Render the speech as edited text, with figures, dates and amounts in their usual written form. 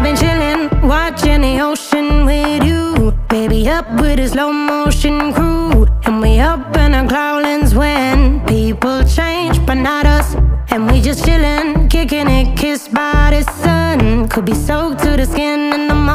I've been chillin', watching the ocean with you. Baby up with a slow motion crew. And we up in our growlings when people change, but not us. And we just chillin', kicking it, kissed by the sun. Could be soaked to the skin in the morning.